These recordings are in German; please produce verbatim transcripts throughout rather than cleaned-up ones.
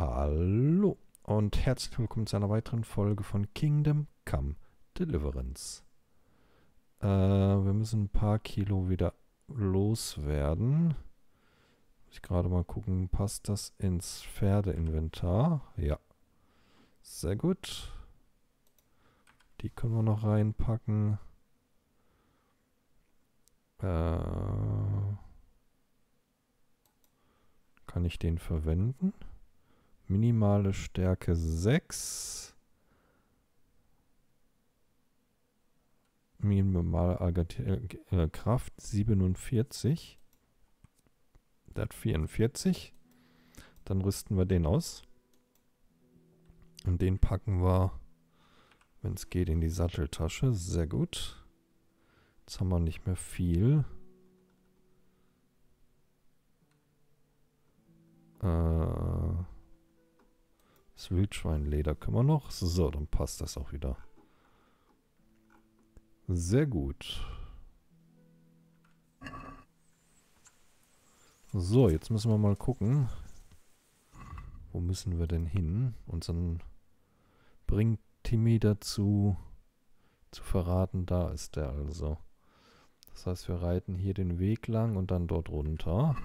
Hallo und herzlich willkommen zu einer weiteren Folge von Kingdom Come Deliverance. Äh, wir müssen ein paar Kilo wieder loswerden. Muss ich gerade mal gucken, passt das ins Pferdeinventar? Ja. Sehr gut. Die können wir noch reinpacken. Äh, kann ich den verwenden? Minimale Stärke sechs. Minimale äh, Kraft siebenundvierzig. Der hat vierundvierzig. Dann rüsten wir den aus. Und den packen wir, wenn es geht, in die Satteltasche. Sehr gut. Jetzt haben wir nicht mehr viel. Äh, das Wildschweinleder können wir noch. So, dann passt das auch wieder. Sehr gut. So, jetzt müssen wir mal gucken. Wo müssen wir denn hin? Und dann bringt Timmy dazu, zu verraten, da ist der also. Das heißt, wir reiten hier den Weg lang und dann dort runter.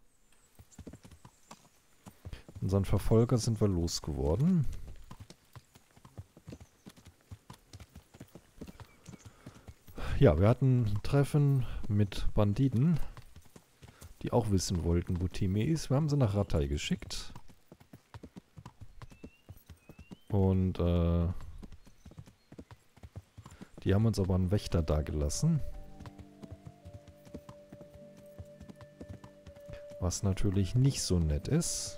Unseren Verfolger sind wir losgeworden. Ja, wir hatten ein Treffen mit Banditen, die auch wissen wollten, wo Timmy ist. Wir haben sie nach Rattay geschickt. Und äh, die haben uns aber einen Wächter dagelassen. Was natürlich nicht so nett ist.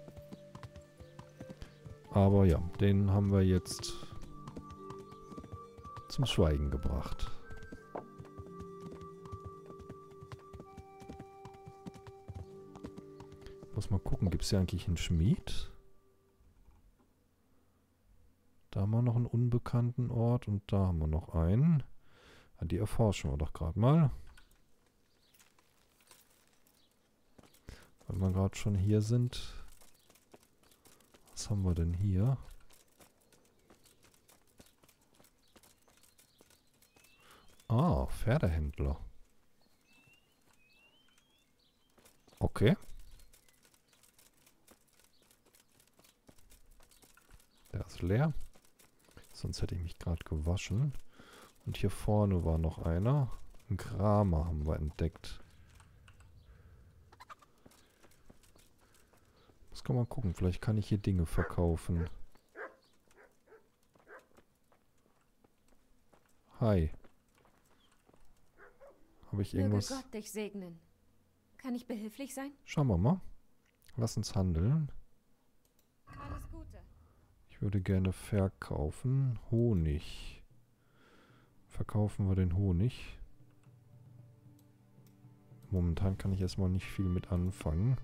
Aber ja, den haben wir jetzt zum Schweigen gebracht. Muss mal gucken, gibt es hier eigentlich einen Schmied? Da haben wir noch einen unbekannten Ort und da haben wir noch einen. Die erforschen wir doch gerade mal. Wenn wir gerade schon hier sind. Was haben wir denn hier? Ah, Pferdehändler. Okay. Der ist leer. Sonst hätte ich mich gerade gewaschen. Und hier vorne war noch einer. Ein Kramer haben wir entdeckt. Muss kann man gucken. Vielleicht kann ich hier Dinge verkaufen. Hi. Habe ich irgendwas... Möge Gott dich segnen. Kann ich behilflich sein? Schauen wir mal. Lass uns handeln. Alles Gute. Ich würde gerne verkaufen. Honig. Verkaufen wir den Honig. Momentan kann ich erstmal nicht viel mit anfangen.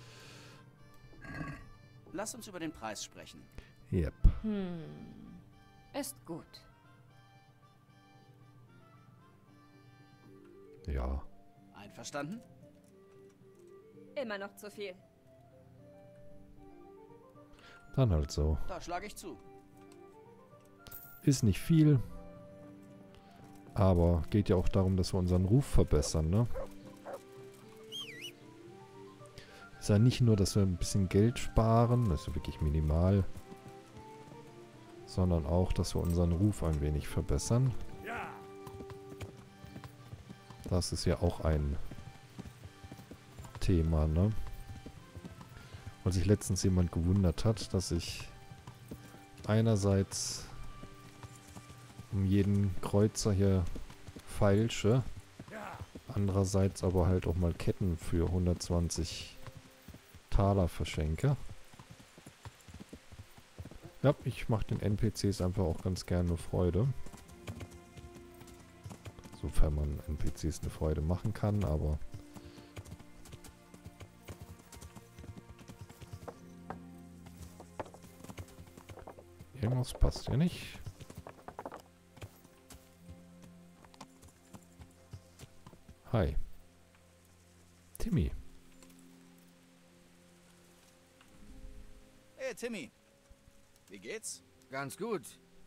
Lass uns über den Preis sprechen. Yep. Hm. Ist gut. Ja. Einverstanden? Immer noch zu viel. Dann halt so. Da schlage ich zu. Ist nicht viel. Aber geht ja auch darum, dass wir unseren Ruf verbessern, ne? Ist ja nicht nur, dass wir ein bisschen Geld sparen, das ist wirklich minimal, sondern auch, dass wir unseren Ruf ein wenig verbessern. Das ist ja auch ein Thema, ne? Weil sich letztens jemand gewundert hat, dass ich einerseits um jeden Kreuzer hier feilsche, andererseits aber halt auch mal Ketten für hundertzwanzig Taler verschenke. Ja, ich mache den N P Cs einfach auch ganz gerne Freude. Sofern man N P Cs eine Freude machen kann, aber... Irgendwas passt hier nicht. Hi. Timmy. Hey, Timmy. Wie geht's? Ganz gut.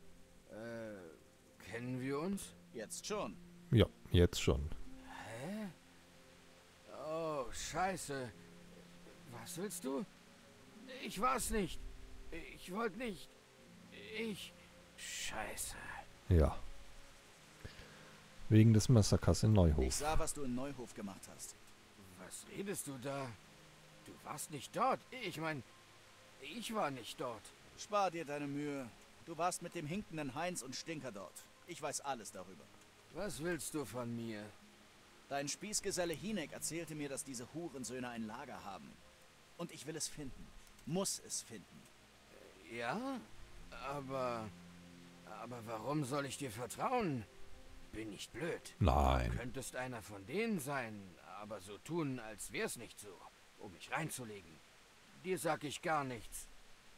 Äh, kennen wir uns? Jetzt schon. Ja, jetzt schon. Hä? Oh, scheiße. Was willst du? Ich war's nicht. Ich wollte nicht. Ich... Scheiße. Ja. Wegen des Massakers in Ich Neuhof. sah, was du in Neuhof gemacht hast. Was redest du da? Du warst nicht dort. Ich mein, ich war nicht dort. Spar dir deine Mühe. Du warst mit dem hinkenden Heinz und Stinker dort. Ich weiß alles darüber. Was willst du von mir? Dein Spießgeselle Hinek erzählte mir, dass diese Hurensöhne ein Lager haben. Und ich will es finden. Muss es finden. Ja, aber... Aber warum soll ich dir vertrauen? Bin nicht blöd. Nein. Du könntest einer von denen sein, aber so tun, als wär's nicht so, um mich reinzulegen. Dir sag ich gar nichts.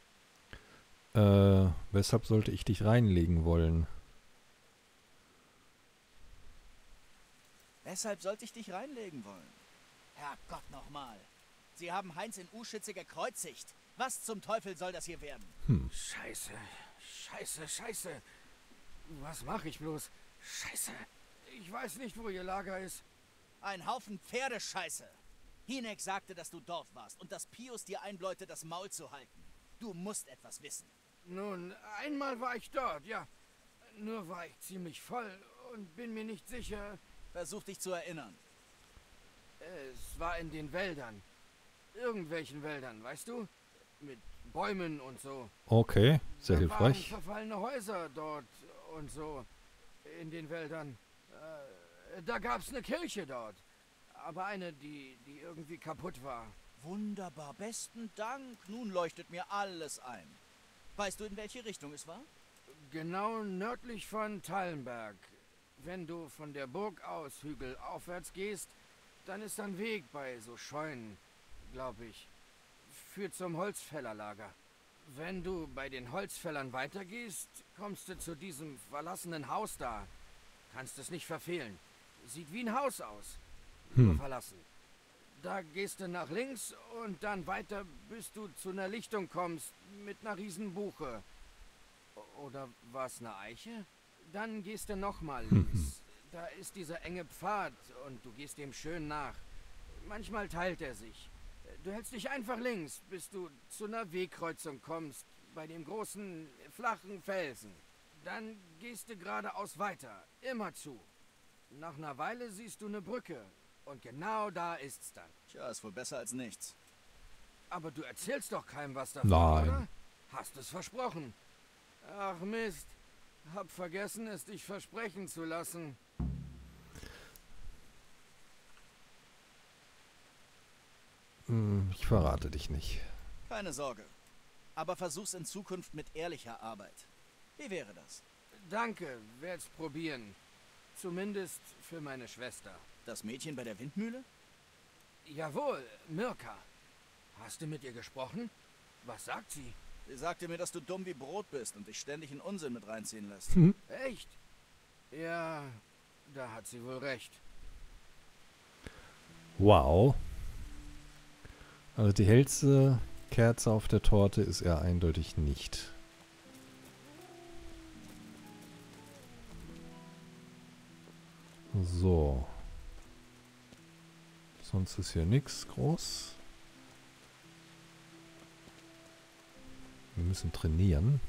Äh, weshalb sollte ich dich reinlegen wollen? Weshalb sollte ich dich reinlegen wollen? Herrgott nochmal. Sie haben Heinz in Uschitze gekreuzigt. Was zum Teufel soll das hier werden? Hm. Scheiße, scheiße, scheiße. Was mache ich bloß? Scheiße. Ich weiß nicht, wo ihr Lager ist. Ein Haufen Pferdescheiße. Hinek sagte, dass du dort warst und dass Pius dir einbläute, das Maul zu halten. Du musst etwas wissen. Nun, einmal war ich dort, ja. Nur war ich ziemlich voll und bin mir nicht sicher. Versuch dich zu erinnern. Es war in den Wäldern. Irgendwelchen Wäldern, weißt du? Mit Bäumen und so. Okay, sehr Da hilfreich. waren verfallene Häuser dort und so. In den Wäldern. Äh, da gab's eine Kirche dort. Aber eine, die, die irgendwie kaputt war. Wunderbar, besten Dank. Nun leuchtet mir alles ein. Weißt du, in welche Richtung es war? Genau nördlich von Tallenberg. Wenn du von der Burg aus Hügel aufwärts gehst, dann ist ein Weg bei so Scheunen, glaube ich. Führt zum Holzfällerlager. Wenn du bei den Holzfällern weitergehst, kommst du zu diesem verlassenen Haus da. Kannst es nicht verfehlen. Sieht wie ein Haus aus. Nur Hm. verlassen. Da gehst du nach links und dann weiter, bis du zu einer Lichtung kommst mit einer riesen Buche. O- Oder war's eine Eiche? Dann gehst du nochmal links. Da ist dieser enge Pfad und du gehst dem schön nach. Manchmal teilt er sich. Du hältst dich einfach links, bis du zu einer Wegkreuzung kommst, bei dem großen, flachen Felsen. Dann gehst du geradeaus weiter, immer zu. Nach einer Weile siehst du eine Brücke und genau da ist's dann. Tja, ist wohl besser als nichts. Aber du erzählst doch keinem was davon, Nein. oder? Hast es versprochen. Ach Mist, hab vergessen, es dich versprechen zu lassen. Hm, ich verrate dich nicht. Keine Sorge. Aber versuch's in Zukunft mit ehrlicher Arbeit. Wie wäre das? Danke, werd's probieren. Zumindest für meine Schwester. Das Mädchen bei der Windmühle? Jawohl, Mirka. Hast du mit ihr gesprochen? Was sagt sie? Sie sagte mir, dass du dumm wie Brot bist und dich ständig in Unsinn mit reinziehen lässt. Hm. Echt? Ja, da hat sie wohl recht. Wow. Also die hellste Kerze auf der Torte ist er eindeutig nicht. So. Sonst ist hier nichts groß. Wir müssen trainieren.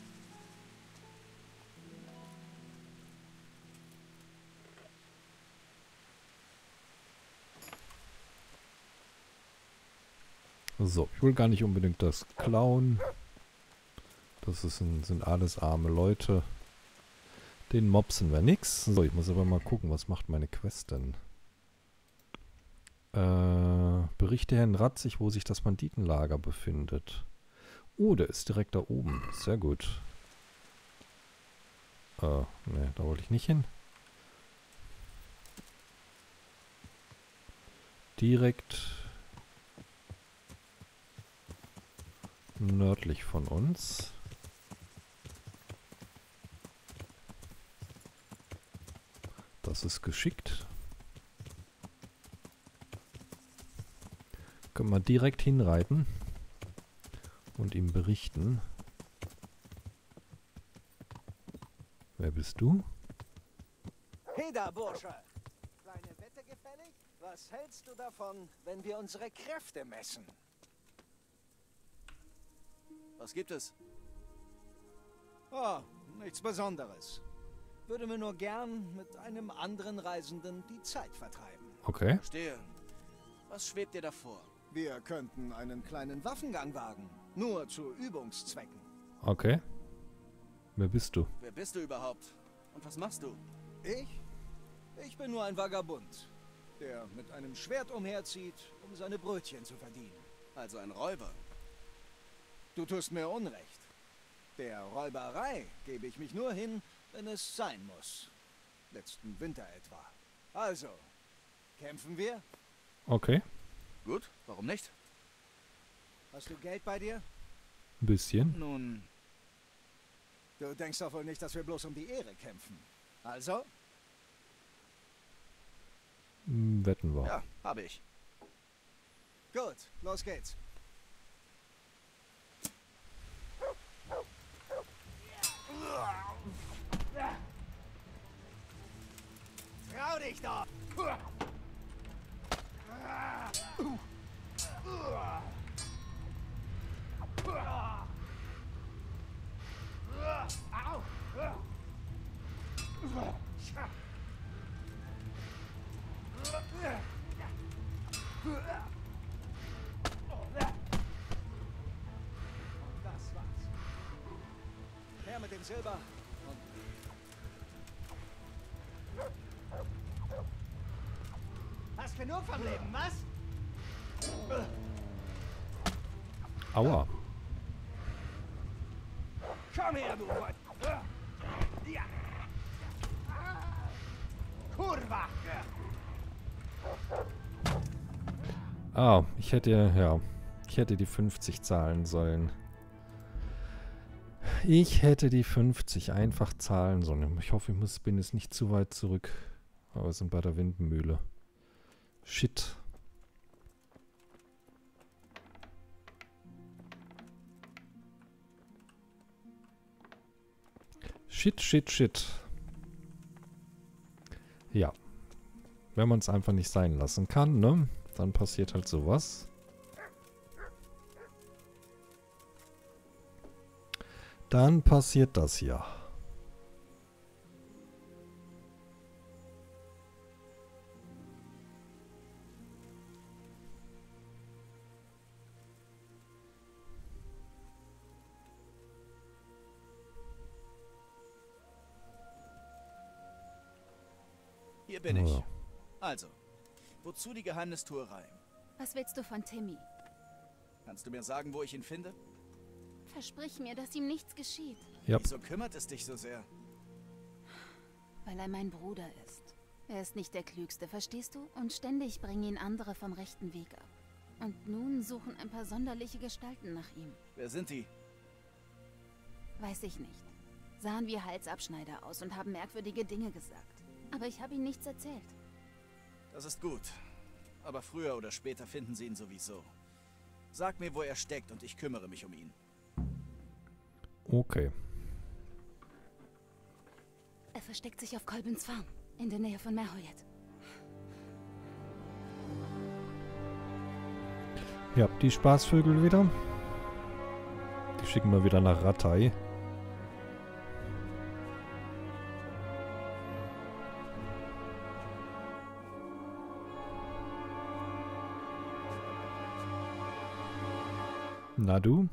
So, ich will gar nicht unbedingt das klauen. Das ist ein, sind alles arme Leute. Den mopsen wir nix. So, ich muss aber mal gucken, was macht meine Quest denn? Äh, berichte Herrn Ratzig, wo sich das Banditenlager befindet. Oh, der ist direkt da oben. Sehr gut. Äh, ne, da wollte ich nicht hin. Direkt nördlich von uns. Das ist geschickt. Können wir direkt hinreiten. und ihm berichten. Wer bist du? Hey da, Bursche! Kleine Wette gefällig? Was hältst du davon, wenn wir unsere Kräfte messen? Was gibt es? Oh, nichts Besonderes. Würde mir nur gern mit einem anderen Reisenden die Zeit vertreiben. Okay. Verstehe. Was schwebt dir davor? Wir könnten einen kleinen Waffengang wagen. Nur zu Übungszwecken. Okay. Wer bist du? Wer bist du überhaupt? Und was machst du? Ich? Ich bin nur ein Vagabund, der mit einem Schwert umherzieht, um seine Brötchen zu verdienen. Also ein Räuber. Du tust mir Unrecht. Der Räuberei gebe ich mich nur hin, wenn es sein muss. Letzten Winter etwa. Also, kämpfen wir? Okay. Gut, warum nicht? Hast du Geld bei dir? Ein bisschen. Nun, Du denkst doch wohl nicht, dass wir bloß um die Ehre kämpfen. Also? Hm, wetten wir. ja, habe ich. Gut, los geht's. Trau dich doch! Das war's. Her mit dem Silber und... Hast genug vom Leben, was? Aua. Komm her, du Gott! Ja! Kurva! Ah, ich hätte, ja, ich hätte die fünfzig zahlen sollen. Ich hätte die fünfzig einfach zahlen sollen. Ich hoffe, ich muss, bin jetzt nicht zu weit zurück. Aber wir sind bei der Windmühle. Shit. Shit, shit, shit. Ja. Wenn man es einfach nicht sein lassen kann, ne? Dann passiert halt sowas. Dann passiert das hier. Hier bin ich. Ja. Also, wozu die Geheimnistuerei? Was willst du von Timmy? Kannst du mir sagen, wo ich ihn finde? Versprich mir, dass ihm nichts geschieht. Ja. Wieso kümmert es dich so sehr? Weil er mein Bruder ist. Er ist nicht der Klügste, verstehst du? Und ständig bringen ihn andere vom rechten Weg ab. Und nun suchen ein paar sonderliche Gestalten nach ihm. Wer sind die? Weiß ich nicht. Sahen wie Halsabschneider aus und haben merkwürdige Dinge gesagt. Aber ich habe ihm nichts erzählt. Das ist gut. Aber früher oder später finden sie ihn sowieso. Sag mir, wo er steckt und ich kümmere mich um ihn. Okay. Er versteckt sich auf Kolbins Farm, in der Nähe von Merhoyet. Ja, die Spaßvögel wieder. Die schicken wir wieder nach Rattay. Na du?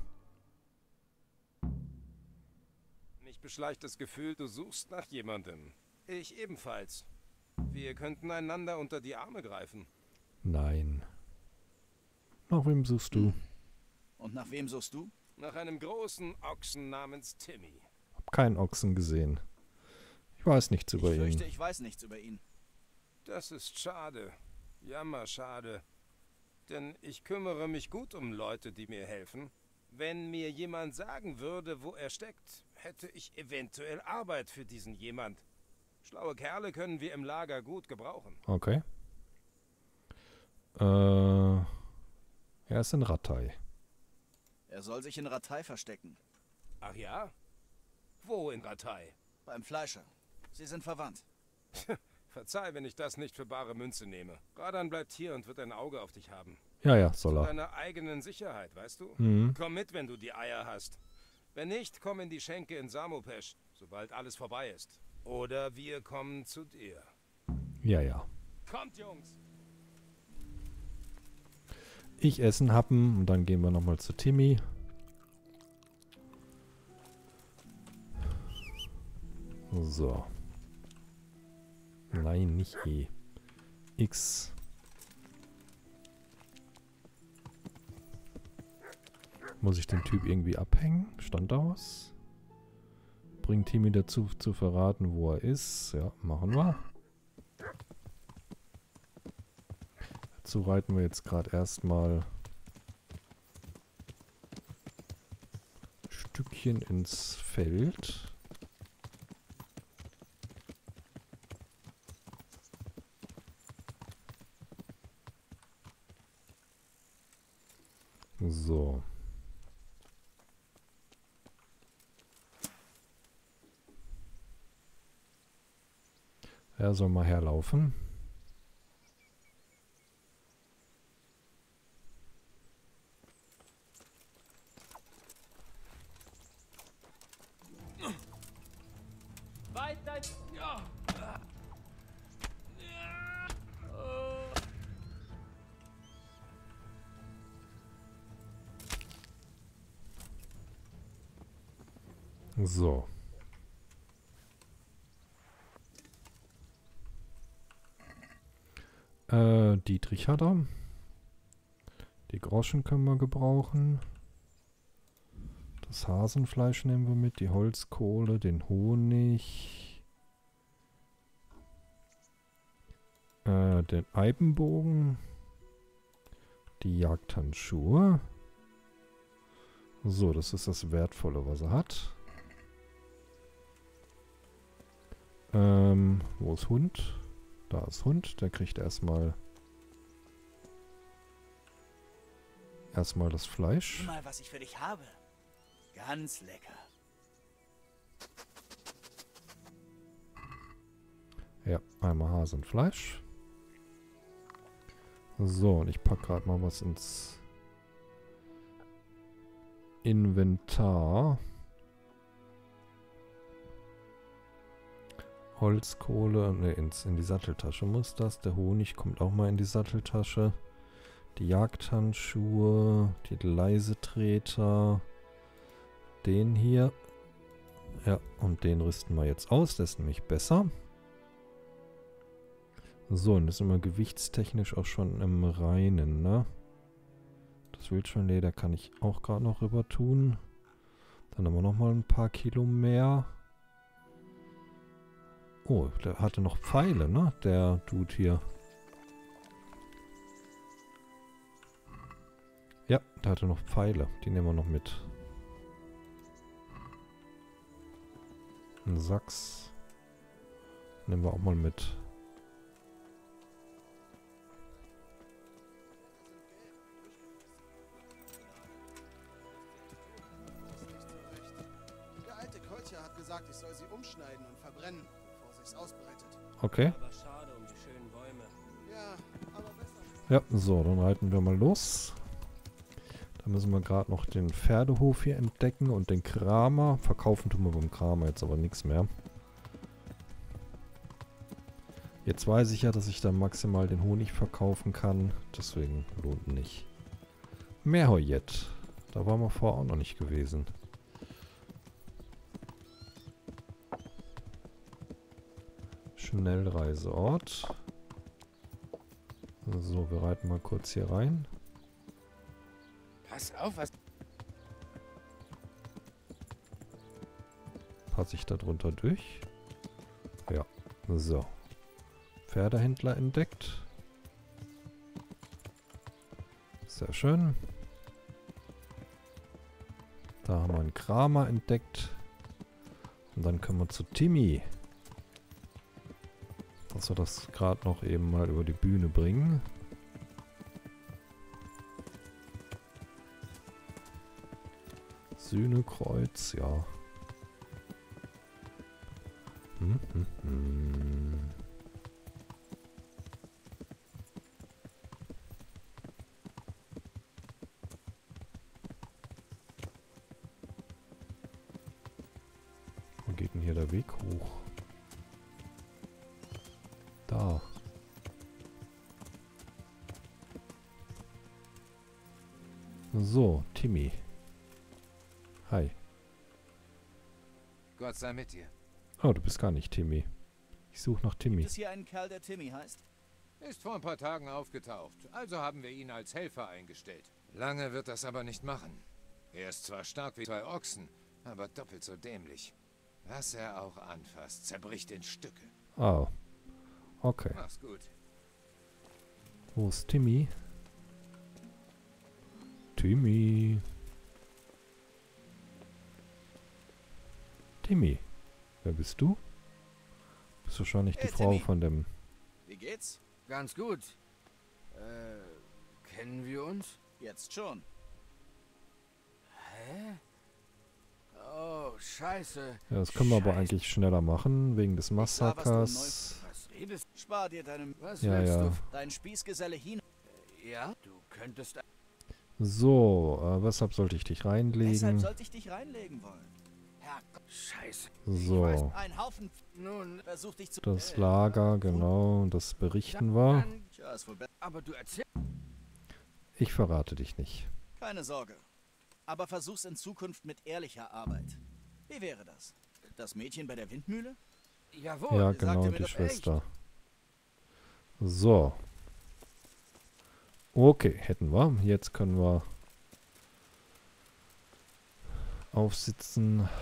Mich beschleicht das Gefühl, du suchst nach jemandem. Ich ebenfalls. Wir könnten einander unter die Arme greifen. Nein. Nach wem suchst du? Und nach wem suchst du? Nach einem großen Ochsen namens Timmy. Hab keinen Ochsen gesehen. Ich weiß nichts über Ich fürchte, ihn. ich weiß nichts über ihn. Das ist schade. Jammerschade. Denn ich kümmere mich gut um Leute, die mir helfen. Wenn mir jemand sagen würde, wo er steckt, hätte ich eventuell Arbeit für diesen jemand. Schlaue Kerle können wir im Lager gut gebrauchen. Okay. Äh, er ist in Rattay. Er soll sich in Ratay verstecken. Ach ja? Wo in Ratay? Beim Fleischer. Sie sind verwandt. Verzeih, wenn ich das nicht für bare Münze nehme. Radan bleibt hier und wird ein Auge auf dich haben. Ja, ja, soll Zu er. deiner eigenen Sicherheit, weißt du? Mhm. Komm mit, wenn du die Eier hast. Wenn nicht, komm in die Schenke in Samopesh, sobald alles vorbei ist. Oder wir kommen zu dir. Ja, ja. Kommt, Jungs! Ich essen Happen und dann gehen wir nochmal zu Timmy. So. Nein, nicht E. X. Muss ich den Typ irgendwie abhängen? Stand da was? Bringt Timmy dazu zu verraten, wo er ist. Ja, machen wir. Dazu reiten wir jetzt gerade erstmal ein Stückchen ins Feld. So. Er soll mal herlaufen. Weiter! Ja! So. Äh, Dietrich hat er. Die Groschen können wir gebrauchen. Das Hasenfleisch nehmen wir mit, die Holzkohle, den Honig. Äh, den Eibenbogen. Die Jagdhandschuhe. So, das ist das Wertvolle, was er hat. Ähm, wo ist Hund? Da ist Hund, der kriegt erstmal erstmal das Fleisch. Sieh mal, was ich für dich habe. Ganz lecker. Ja, einmal Hasenfleisch. So, und ich packe gerade mal was ins Inventar. Holzkohle, ne, ins, in die Satteltasche muss das. Der Honig kommt auch mal in die Satteltasche. Die Jagdhandschuhe, die Leisetreter, den hier. Ja, und den rüsten wir jetzt aus, der ist nämlich besser. So, und das sind wir gewichtstechnisch auch schon im Reinen, ne? Das Wildschweinleder kann ich auch gerade noch rüber tun. Dann haben wir nochmal ein paar Kilo mehr. Oh, der hatte noch Pfeile, ne? Der Dude hier. Ja, der hatte noch Pfeile. Die nehmen wir noch mit. Ein Sachs. Nehmen wir auch mal mit. Der alte Kolcher hat gesagt, ich soll sie umschneiden und verbrennen, bevor sich's ausbreitet. Okay. Aber schade um die schönen Bäume. Ja, aber besser. Ja, so, dann reiten wir mal los. Da müssen wir gerade noch den Pferdehof hier entdecken und den Kramer. Verkaufen tun wir beim Kramer jetzt aber nichts mehr. Jetzt weiß ich ja, dass ich da maximal den Honig verkaufen kann. Deswegen lohnt nicht. Meerhojett. Da waren wir vorher auch noch nicht gewesen. Schnellreiseort. So, wir reiten mal kurz hier rein. Pass auf, was... Passe ich da drunter durch? Ja, so. Pferdehändler entdeckt. Sehr schön. Da haben wir einen Kramer entdeckt. Und dann können wir zu Timmy. Dass wir das gerade noch eben mal über die Bühne bringen. Sühnekreuz, ja. Hm, hm, hm. Wo geht denn hier der Weg hoch? Da. So, Timmy. Hi. Gott sei mit dir. Oh, du bist gar nicht Timmy. Ich suche nach Timmy. Gibt es hier einen Kerl, der Timmy heißt? Ist vor ein paar Tagen aufgetaucht, also haben wir ihn als Helfer eingestellt. Lange wird das aber nicht machen. Er ist zwar stark wie zwei Ochsen, aber doppelt so dämlich. Was er auch anfasst, zerbricht in Stücke. Oh. Okay. Mach's gut. Wo ist Timmy? Timmy. Timmy. Wer bist du? Bist wahrscheinlich die Hey, Frau Timmy. von dem... Wie geht's? Ganz gut. Äh, kennen wir uns? Jetzt schon. Hä? Oh, scheiße. Ja, das können wir aber Scheiße. eigentlich schneller machen, wegen des klar, was du Massakers. Was redest Spar dir deinem... Was Ja, willst ja. Dein Spießgeselle Hin... du? Ja? Du könntest... So, äh, weshalb sollte ich dich Weshalb reinlegen? sollte ich dich reinlegen wollen? Herrgott, scheiße. So, Ein Haufen... Nun, Versuch dich zu... das Äh, Lager, genau, das berichten wir. dann... Tja, ist wohl besser. Aber du erzählst... Ich verrate dich nicht. Keine Sorge. Aber versuch's in Zukunft mit ehrlicher Arbeit. Wie wäre das? Das Mädchen bei der Windmühle? Jawohl. Ja, sagte genau, mir die das Schwester. So. Okay, hätten wir. Jetzt können wir aufsitzen.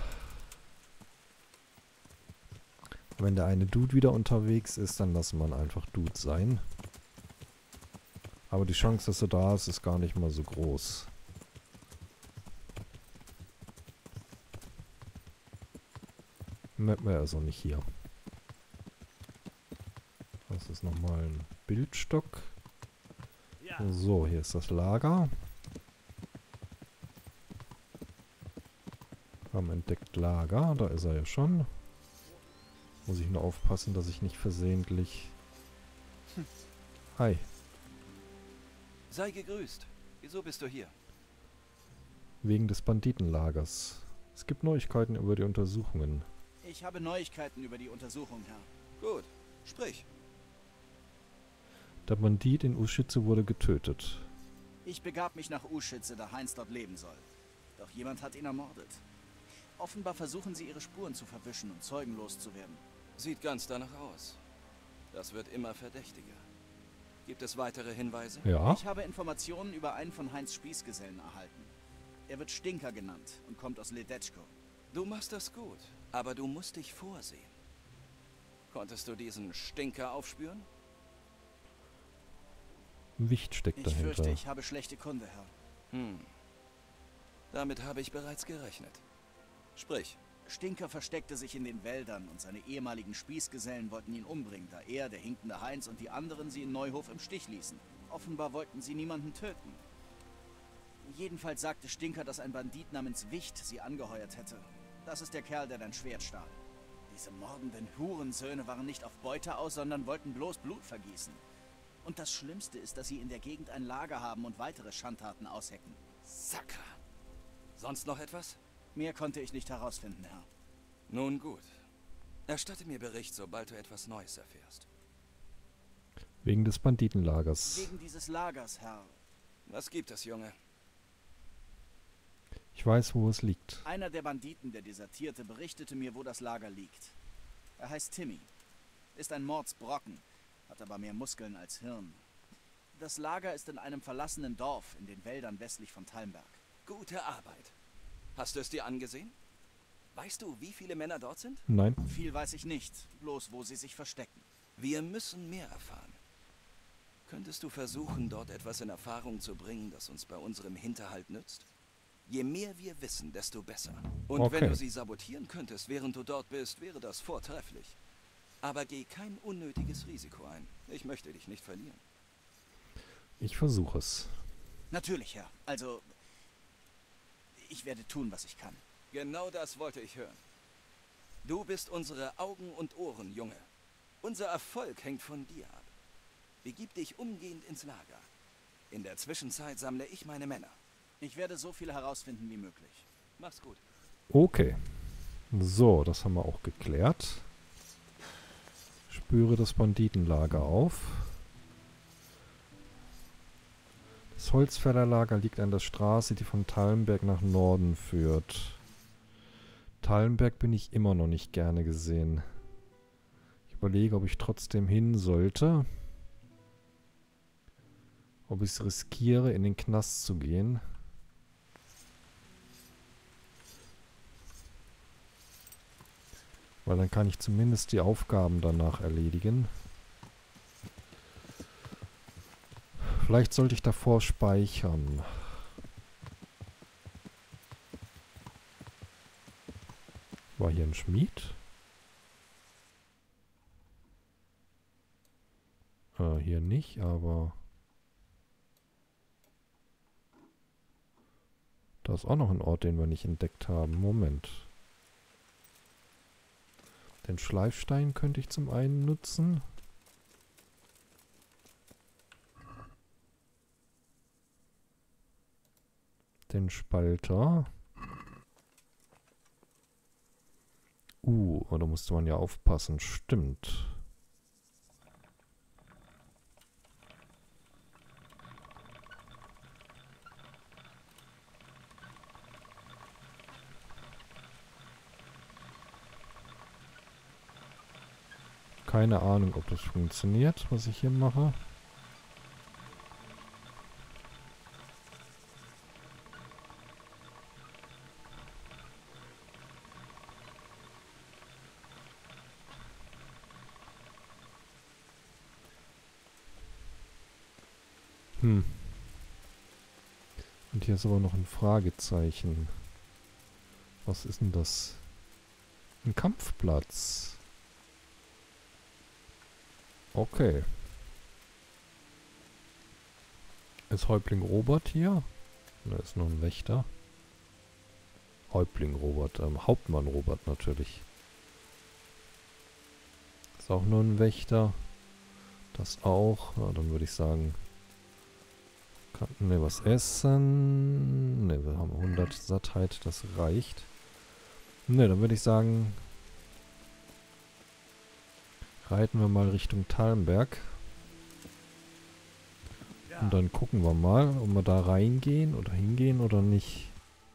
Wenn der eine Dude wieder unterwegs ist, dann lassen wir ihn einfach Dude sein. Aber die Chance, dass er da ist, ist gar nicht mal so groß. Merken wir also nicht hier. Das ist nochmal ein Bildstock. So, hier ist das Lager. Haben entdeckt Lager, da ist er ja schon. Muss ich nur aufpassen, dass ich nicht versehentlich... Hi, Sei gegrüßt. Wieso bist du hier? wegen des Banditenlagers. Es gibt Neuigkeiten über die Untersuchungen. Ich habe Neuigkeiten über die Untersuchung, Herr. Gut, sprich. Der Bandit in Uschitze wurde getötet. Ich begab mich nach Uschitze, da Heinz dort leben soll. Doch jemand hat ihn ermordet. Offenbar versuchen sie, ihre Spuren zu verwischen und Zeugen loszuwerden. Sieht ganz danach aus. Das wird immer verdächtiger. Gibt es weitere Hinweise? Ja, Ich habe Informationen über einen von Heinz Spießgesellen erhalten. Er wird Stinker genannt und kommt aus Ledetschko. Du machst das gut, aber du musst dich vorsehen. Konntest du diesen Stinker aufspüren? Wicht steckt Ich dahinter. fürchte, ich habe schlechte Kunde, Herr. Hm. Damit habe ich bereits gerechnet. Sprich. Stinker versteckte sich in den Wäldern und seine ehemaligen Spießgesellen wollten ihn umbringen, da er, der hinkende Heinz und die anderen sie in Neuhof im Stich ließen. Offenbar wollten sie niemanden töten. Jedenfalls sagte Stinker, dass ein Bandit namens Wicht sie angeheuert hätte. Das ist der Kerl, der dein Schwert stahl. Diese mordenden Hurensöhne waren nicht auf Beute aus, sondern wollten bloß Blut vergießen. Und das Schlimmste ist, dass sie in der Gegend ein Lager haben und weitere Schandtaten aushecken. Sakra. Sonst noch etwas? Mehr konnte ich nicht herausfinden, Herr. Nun gut. Erstatte mir Bericht, sobald du etwas Neues erfährst. Wegen des Banditenlagers. Wegen dieses Lagers, Herr. Was gibt es, Junge? Ich weiß, wo es liegt. Einer der Banditen, der desertierte, berichtete mir, wo das Lager liegt. Er heißt Timmy. Ist ein Mordsbrocken, hat aber mehr Muskeln als Hirn. Das Lager ist in einem verlassenen Dorf in den Wäldern westlich von Talmberg. Gute Arbeit. Hast du es dir angesehen? Weißt du, wie viele Männer dort sind? Nein. Viel weiß ich nicht, bloß wo sie sich verstecken. Wir müssen mehr erfahren. Könntest du versuchen, dort etwas in Erfahrung zu bringen, das uns bei unserem Hinterhalt nützt? Je mehr wir wissen, desto besser. Und Okay. wenn du sie sabotieren könntest, während du dort bist, wäre das vortrefflich. Aber geh kein unnötiges Risiko ein. Ich möchte dich nicht verlieren. Ich versuche es. Natürlich, Herr. Also, Ich werde tun, was ich kann. Genau das wollte ich hören. Du bist unsere Augen und Ohren, Junge. Unser Erfolg hängt von dir ab. Begib dich umgehend ins Lager. In der Zwischenzeit sammle ich meine Männer. Ich werde so viel herausfinden wie möglich. Mach's gut. Okay. So, das haben wir auch geklärt. Spüre das Banditenlager auf. Das Holzfällerlager liegt an der Straße, die von Tallenberg nach Norden führt. Tallenberg bin ich immer noch nicht gerne gesehen. Ich überlege, ob ich trotzdem hin sollte. Ob ich es riskiere, in den Knast zu gehen. Weil dann kann ich zumindest die Aufgaben danach erledigen. Vielleicht sollte ich davor speichern. War hier ein Schmied? Äh, hier nicht, aber... Da ist auch noch ein Ort, den wir nicht entdeckt haben. Moment. Den Schleifstein könnte ich zum einen nutzen. Den Spalter. Uh, da musste man ja aufpassen. Stimmt. Keine Ahnung, ob das funktioniert, was ich hier mache. Hm. Und hier ist aber noch ein Fragezeichen. Was ist denn das? Ein Kampfplatz. Okay. Ist Häuptling Robert hier? Da ist noch ein Wächter. Häuptling Robert, ähm, Hauptmann Robert natürlich. Ist auch nur ein Wächter. Das auch. Ja, dann würde ich sagen... Kann, ne, was essen? Ne, wir haben hundert Sattheit, das reicht. Ne, dann würde ich sagen... Reiten wir mal Richtung Tallenberg. Und dann gucken wir mal, ob wir da reingehen oder hingehen oder nicht.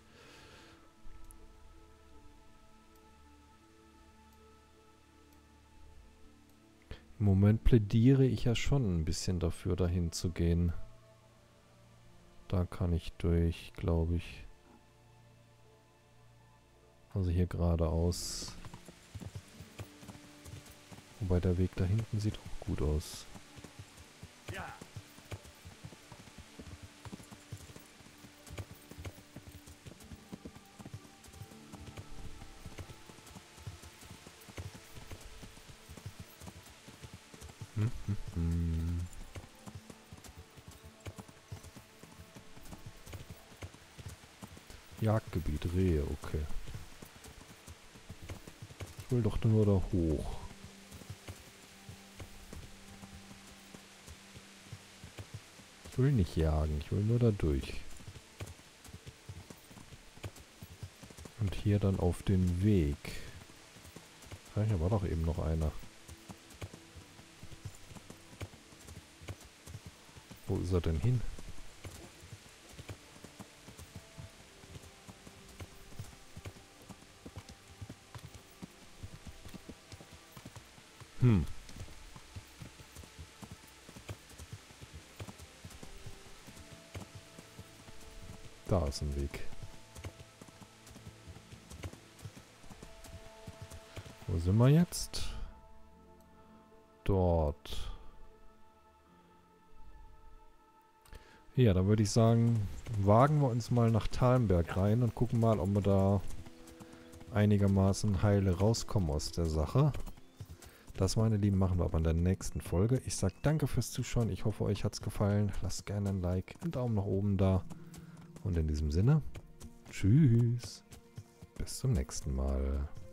Im Moment plädiere ich ja schon ein bisschen dafür, dahin zu gehen. Da kann ich durch, glaube ich. Also hier geradeaus. Wobei der Weg da hinten sieht auch gut aus. Ja. Hm, hm, hm. Jagdgebiet, Rehe, okay. Ich will doch nur da hoch. Ich will nicht jagen, ich will nur da durch. Und hier dann auf den Weg. Ja, hier war doch eben noch einer. Wo ist er denn hin? Hm. Da ist ein Weg. Wo sind wir jetzt? Dort. Ja, dann würde ich sagen, wagen wir uns mal nach Tallenberg rein und gucken mal, ob wir da einigermaßen heile rauskommen aus der Sache. Das, meine Lieben, machen wir aber in der nächsten Folge. Ich sage danke fürs Zuschauen. Ich hoffe, euch hat es gefallen. Lasst gerne ein Like, einen Daumen nach oben da. Und in diesem Sinne, Tschüss. Bis zum nächsten Mal.